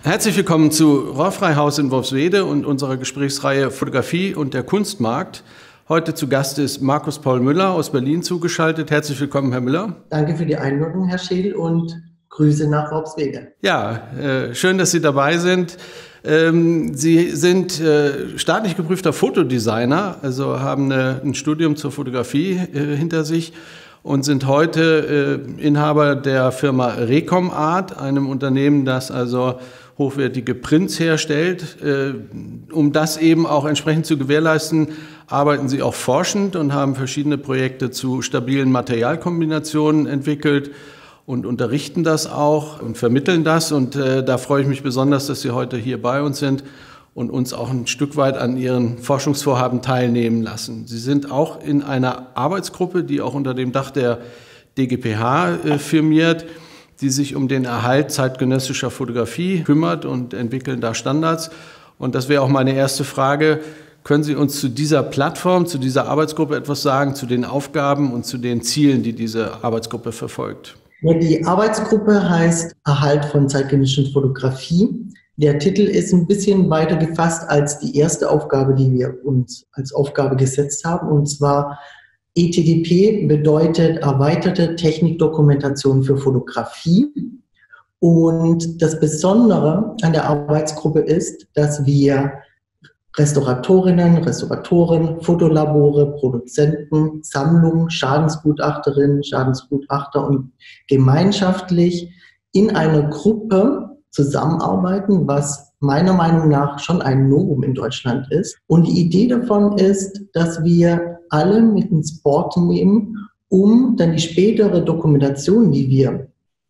Herzlich willkommen zu Rohrfreihaus in Worpswede und unserer Gesprächsreihe Fotografie und der Kunstmarkt. Heute zu Gast ist Markus Paul Müller aus Berlin zugeschaltet. Herzlich willkommen, Herr Müller. Danke für die Einladung, Herr Scheel, und Grüße nach Worpswede. Ja, schön, dass Sie dabei sind. Sie sind staatlich geprüfter Fotodesigner, also haben ein Studium zur Fotografie hinter sich und sind heute Inhaber der Firma Recom Art, einem Unternehmen, das also hochwertige Prints herstellt. Um das eben auch entsprechend zu gewährleisten, arbeiten Sie auch forschend und haben verschiedene Projekte zu stabilen Materialkombinationen entwickelt und unterrichten das auch und vermitteln das. Und da freue ich mich besonders, dass Sie heute hier bei uns sind und uns auch ein Stück weit an Ihren Forschungsvorhaben teilnehmen lassen. Sie sind auch in einer Arbeitsgruppe, die auch unter dem Dach der DGPH firmiert, die sich um den Erhalt zeitgenössischer Fotografie kümmert und entwickeln da Standards. Und das wäre auch meine erste Frage. Können Sie uns zu dieser Plattform, zu dieser Arbeitsgruppe etwas sagen, zu den Aufgaben und zu den Zielen, die diese Arbeitsgruppe verfolgt? Ja, die Arbeitsgruppe heißt Erhalt von zeitgenössischer Fotografie. Der Titel ist ein bisschen weiter gefasst als die erste Aufgabe, die wir uns als Aufgabe gesetzt haben, und zwar ETDP bedeutet erweiterte Technikdokumentation für Fotografie. Und das Besondere an der Arbeitsgruppe ist, dass wir Restauratorinnen, Restauratoren, Fotolabore, Produzenten, Sammlungen, Schadensgutachterinnen, Schadensgutachter und gemeinschaftlich in einer Gruppe zusammenarbeiten, was meiner Meinung nach schon ein Novum in Deutschland ist. Und die Idee davon ist, dass wir alle mit ins Board nehmen, um dann die spätere Dokumentation, die wir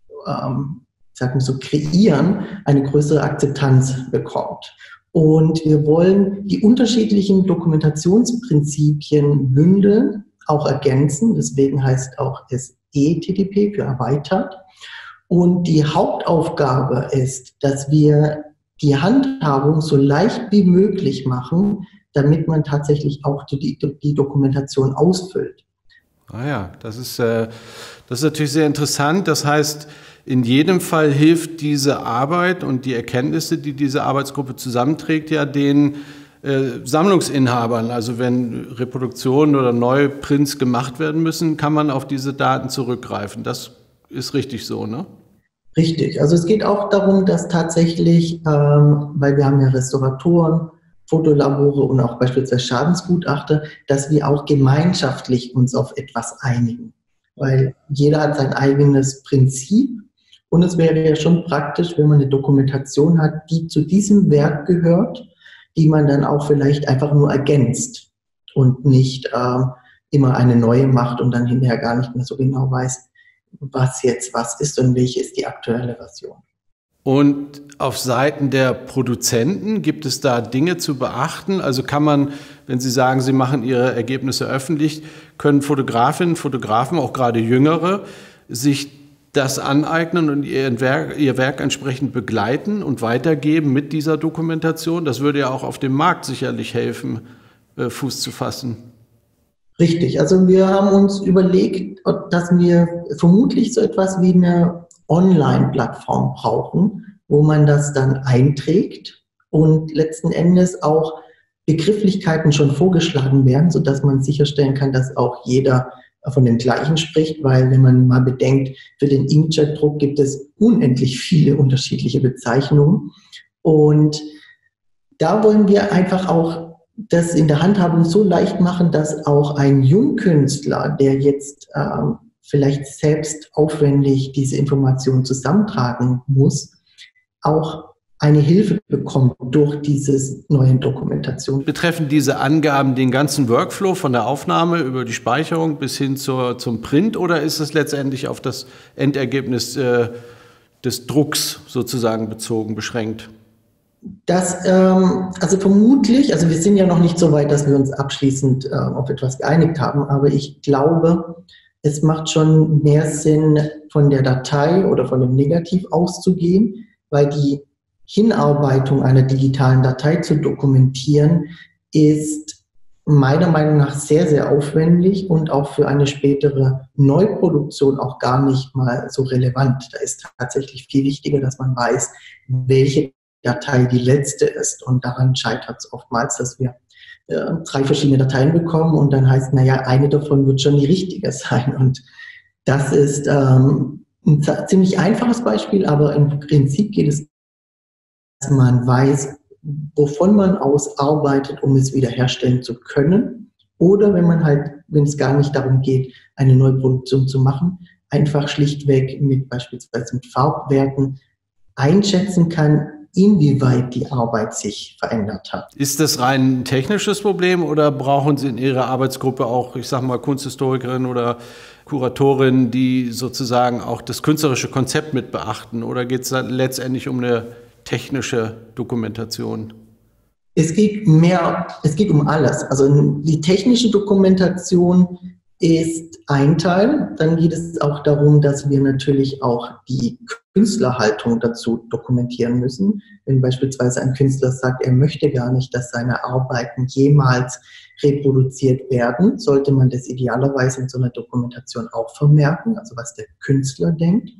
kreieren, eine größere Akzeptanz bekommt. Und wir wollen die unterschiedlichen Dokumentationsprinzipien bündeln, auch ergänzen. Deswegen heißt auch es ETDP für erweitert. Und die Hauptaufgabe ist, dass wir die Handhabung so leicht wie möglich machen, damit man tatsächlich auch die Dokumentation ausfüllt. Ah ja, das ist natürlich sehr interessant. Das heißt, in jedem Fall hilft diese Arbeit und die Erkenntnisse, die diese Arbeitsgruppe zusammenträgt, ja den Sammlungsinhabern. Also wenn Reproduktionen oder neue Prints gemacht werden müssen, kann man auf diese Daten zurückgreifen. Das ist richtig so, ne? Richtig. Also es geht auch darum, dass tatsächlich, weil wir haben ja Restauratoren, Fotolabore und auch beispielsweise Schadensgutachter, dass wir auch gemeinschaftlich uns auf etwas einigen. Weil jeder hat sein eigenes Prinzip und es wäre ja schon praktisch, wenn man eine Dokumentation hat, die zu diesem Werk gehört, die man dann auch vielleicht einfach nur ergänzt und nicht immer eine neue macht und dann hinterher gar nicht mehr so genau weiß, was jetzt was ist und welche ist die aktuelle Version. Und auf Seiten der Produzenten gibt es da Dinge zu beachten? Also kann man, wenn Sie sagen, Sie machen Ihre Ergebnisse öffentlich, können Fotografinnen, Fotografen, auch gerade Jüngere, sich das aneignen und ihr Werk entsprechend begleiten und weitergeben mit dieser Dokumentation? Das würde ja auch auf dem Markt sicherlich helfen, Fuß zu fassen. Richtig, also wir haben uns überlegt, dass wir vermutlich so etwas wie eine Online-Plattform brauchen, wo man das dann einträgt und letzten Endes auch Begrifflichkeiten schon vorgeschlagen werden, sodass man sicherstellen kann, dass auch jeder von dem Gleichen spricht, weil wenn man mal bedenkt, für den Inkjet-Druck gibt es unendlich viele unterschiedliche Bezeichnungen und da wollen wir einfach auch das in der Handhabung so leicht machen, dass auch ein Jungkünstler, der jetzt vielleicht selbst aufwendig diese Informationen zusammentragen muss, auch eine Hilfe bekommt durch diese neue Dokumentation. Betreffen diese Angaben den ganzen Workflow von der Aufnahme über die Speicherung bis hin zum Print oder ist es letztendlich auf das Endergebnis des Drucks sozusagen bezogen, beschränkt? Also vermutlich, also wir sind ja noch nicht so weit, dass wir uns abschließend auf etwas geeinigt haben, aber ich glaube, es macht schon mehr Sinn, von der Datei oder von dem Negativ auszugehen, weil die Hinarbeitung einer digitalen Datei zu dokumentieren ist meiner Meinung nach sehr, sehr aufwendig und auch für eine spätere Neuproduktion auch gar nicht mal so relevant. Da ist tatsächlich viel wichtiger, dass man weiß, welche Datei die letzte ist. Und daran scheitert es oftmals, dass wir 3 verschiedene Dateien bekommen und dann heißt, naja, eine davon wird schon die richtige sein. Und das ist ein ziemlich einfaches Beispiel, aber im Prinzip geht es, dass man weiß, wovon man aus arbeitet, um es wiederherstellen zu können. Oder wenn es gar nicht darum geht, eine neue Produktion zu machen, einfach schlichtweg beispielsweise mit Farbwerten einschätzen kann, inwieweit die Arbeit sich verändert hat. Ist das rein ein technisches Problem oder brauchen Sie in Ihrer Arbeitsgruppe auch, ich sage mal, Kunsthistorikerinnen oder Kuratorinnen, die sozusagen auch das künstlerische Konzept mit beachten? Oder geht es dann letztendlich um eine technische Dokumentation? Es geht um alles. Also die technische Dokumentation ist ein Teil. Dann geht es auch darum, dass wir natürlich auch die Künstlerhaltung dazu dokumentieren müssen. Wenn beispielsweise ein Künstler sagt, er möchte gar nicht, dass seine Arbeiten jemals reproduziert werden, sollte man das idealerweise in so einer Dokumentation auch vermerken, also was der Künstler denkt.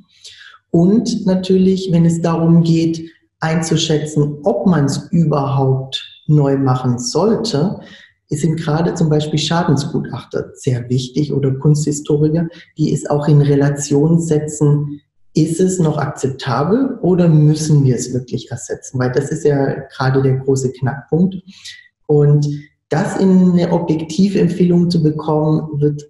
Und natürlich, wenn es darum geht, einzuschätzen, ob man es überhaupt neu machen sollte, sind gerade zum Beispiel Schadensgutachter sehr wichtig oder Kunsthistoriker, die es auch in Relation setzen, ist es noch akzeptabel oder müssen wir es wirklich ersetzen? Weil das ist ja gerade der große Knackpunkt. Und das in eine objektive Empfehlung zu bekommen, wird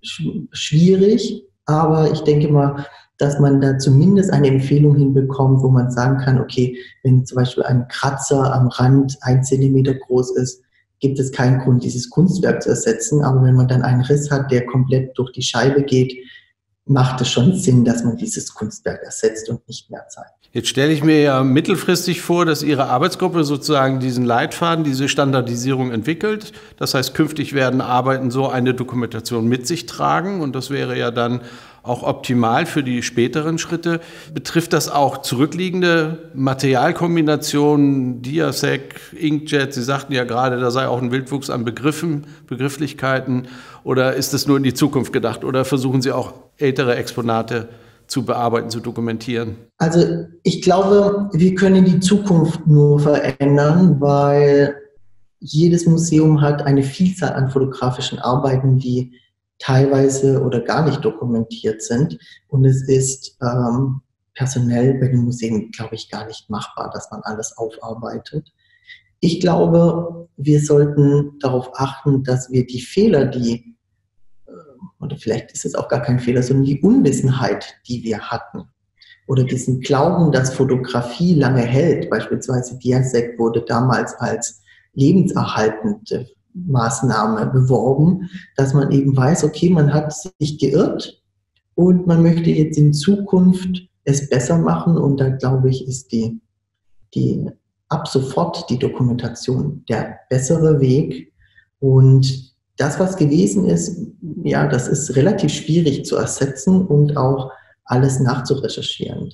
schwierig, aber ich denke mal, dass man da zumindest eine Empfehlung hinbekommt, wo man sagen kann, okay, wenn zum Beispiel ein Kratzer am Rand 1 Zentimeter groß ist, gibt es keinen Grund, dieses Kunstwerk zu ersetzen. Aber wenn man dann einen Riss hat, der komplett durch die Scheibe geht, macht es schon Sinn, dass man dieses Kunstwerk ersetzt und nicht mehr zeigt. Jetzt stelle ich mir ja mittelfristig vor, dass Ihre Arbeitsgruppe sozusagen diesen Leitfaden, diese Standardisierung entwickelt. Das heißt, künftig werden Arbeiten so eine Dokumentation mit sich tragen und das wäre ja dann auch optimal für die späteren Schritte. Betrifft das auch zurückliegende Materialkombinationen, Diasec, Inkjet? Sie sagten ja gerade, da sei auch ein Wildwuchs an Begrifflichkeiten. Oder ist das nur in die Zukunft gedacht? Oder versuchen Sie auch ältere Exponate zu bearbeiten, zu dokumentieren? Also ich glaube, wir können die Zukunft nur verändern, weil jedes Museum hat eine Vielzahl an fotografischen Arbeiten, die teilweise oder gar nicht dokumentiert sind. Und es ist personell bei den Museen, glaube ich, gar nicht machbar, dass man alles aufarbeitet. Ich glaube, wir sollten darauf achten, dass wir die Fehler, oder vielleicht ist es auch gar kein Fehler, sondern die Unwissenheit, die wir hatten, oder diesen Glauben, dass Fotografie lange hält, beispielsweise Diasec wurde damals als lebenserhaltende Maßnahme beworben, dass man eben weiß, okay, man hat sich geirrt und man möchte jetzt in Zukunft es besser machen und da glaube ich, ist die ab sofort die Dokumentation der bessere Weg und das, was gewesen ist, ja, das ist relativ schwierig zu ersetzen und auch alles nachzurecherchieren.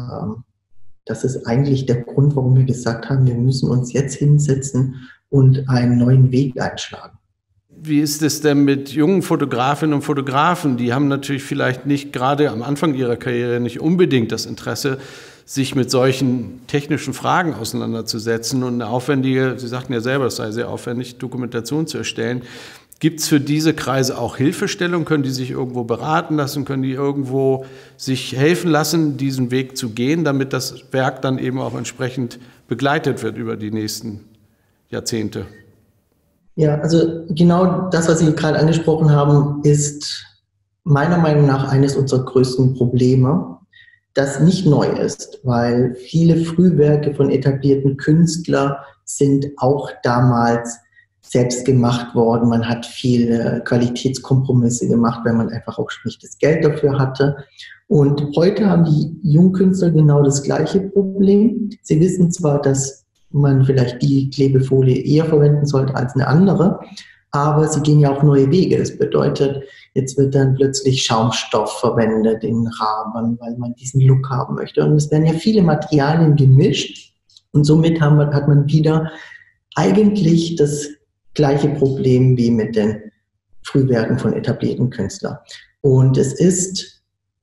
Das ist eigentlich der Grund, warum wir gesagt haben, wir müssen uns jetzt hinsetzen und einen neuen Weg einschlagen. Wie ist es denn mit jungen Fotografinnen und Fotografen? Die haben natürlich vielleicht nicht gerade am Anfang ihrer Karriere nicht unbedingt das Interesse, sich mit solchen technischen Fragen auseinanderzusetzen und eine aufwendige, Sie sagten ja selber, es sei sehr aufwendig, Dokumentation zu erstellen. Gibt es für diese Kreise auch Hilfestellung? Können die sich irgendwo beraten lassen? Können die irgendwo sich helfen lassen, diesen Weg zu gehen, damit das Werk dann eben auch entsprechend begleitet wird über die nächsten Jahrzehnte? Ja, also genau das, was Sie gerade angesprochen haben, ist meiner Meinung nach eines unserer größten Probleme, das nicht neu ist, weil viele Frühwerke von etablierten Künstlern sind auch damals selbst gemacht worden. Man hat viele Qualitätskompromisse gemacht, weil man einfach auch nicht das Geld dafür hatte. Und heute haben die Jungkünstler genau das gleiche Problem. Sie wissen zwar, dass man vielleicht die Klebefolie eher verwenden sollte als eine andere, aber sie gehen ja auch neue Wege. Das bedeutet, jetzt wird dann plötzlich Schaumstoff verwendet in Rahmen, weil man diesen Look haben möchte. Und es werden ja viele Materialien gemischt und somit hat man wieder eigentlich das gleiche Problem wie mit den Frühwerken von etablierten Künstlern. Und es ist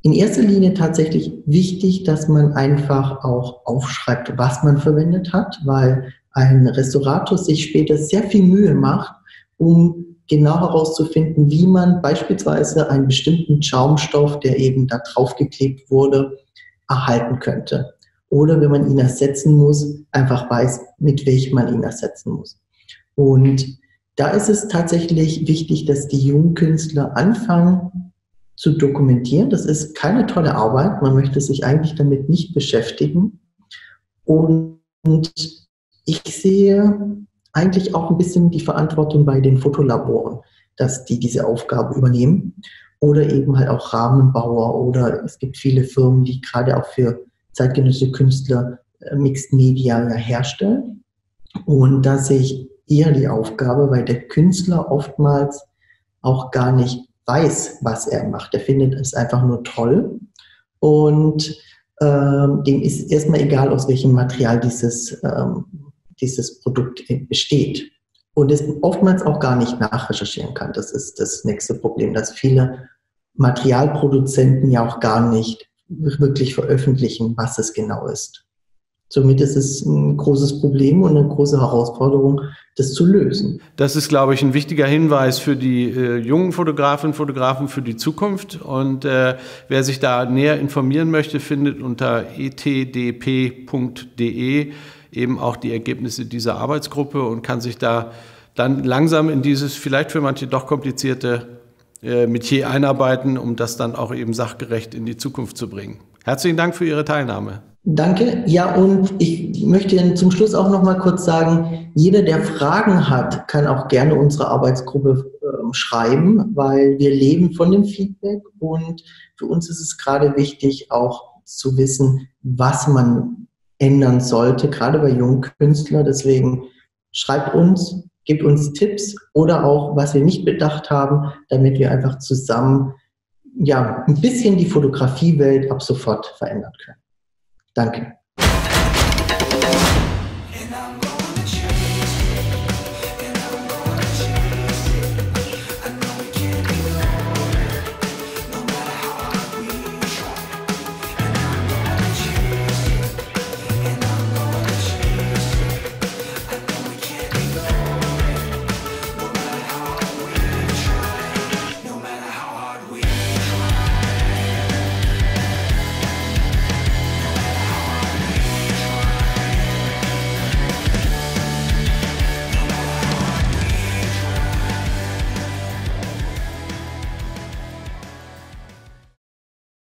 in erster Linie tatsächlich wichtig, dass man einfach auch aufschreibt, was man verwendet hat, weil ein Restaurator sich später sehr viel Mühe macht, um genau herauszufinden, wie man beispielsweise einen bestimmten Schaumstoff, der eben da draufgeklebt wurde, erhalten könnte. Oder wenn man ihn ersetzen muss, einfach weiß, mit welchem man ihn ersetzen muss. Und da ist es tatsächlich wichtig, dass die jungen Künstler anfangen zu dokumentieren. Das ist keine tolle Arbeit. Man möchte sich eigentlich damit nicht beschäftigen. Und ich sehe eigentlich auch ein bisschen die Verantwortung bei den Fotolaboren, dass die diese Aufgabe übernehmen. Oder eben halt auch Rahmenbauer. Oder es gibt viele Firmen, die gerade auch für zeitgenössische Künstler Mixed Media herstellen. Und da sehe ich eher die Aufgabe, weil der Künstler oftmals auch gar nicht weiß, was er macht. Er findet es einfach nur toll und dem ist erstmal egal, aus welchem Material dieses Produkt besteht. Und es oftmals auch gar nicht nachrecherchieren kann. Das ist das nächste Problem, dass viele Materialproduzenten ja auch gar nicht wirklich veröffentlichen, was es genau ist. Somit ist es ein großes Problem und eine große Herausforderung, das zu lösen. Das ist, glaube ich, ein wichtiger Hinweis für die jungen Fotografinnen und Fotografen für die Zukunft. Und wer sich da näher informieren möchte, findet unter etdp.de eben auch die Ergebnisse dieser Arbeitsgruppe und kann sich da dann langsam in dieses vielleicht für manche doch komplizierte Metier einarbeiten, um das dann auch eben sachgerecht in die Zukunft zu bringen. Herzlichen Dank für Ihre Teilnahme. Danke. Ja, und ich möchte zum Schluss auch noch mal kurz sagen, jeder, der Fragen hat, kann auch gerne unsere Arbeitsgruppe schreiben, weil wir leben von dem Feedback und für uns ist es gerade wichtig, auch zu wissen, was man ändern sollte, gerade bei jungen Künstlern. Deswegen schreibt uns, gebt uns Tipps oder auch, was wir nicht bedacht haben, damit wir einfach zusammen ein bisschen die Fotografiewelt ab sofort verändern können. Danke.